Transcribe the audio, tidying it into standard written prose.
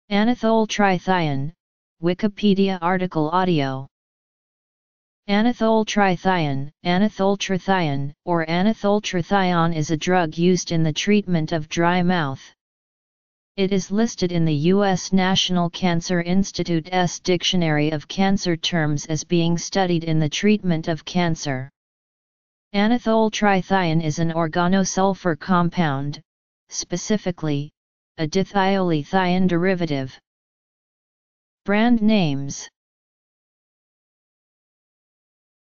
Anethole trithione, Wikipedia article audio. Anethole trithione, Anethole trithione, or Anethole trithione is a drug used in the treatment of dry mouth. It is listed in the U.S. National Cancer Institute's Dictionary of Cancer Terms as being studied in the treatment of cancer. Anethole trithione is an organosulfur compound, specifically, a dithiolithione derivative. Brand names.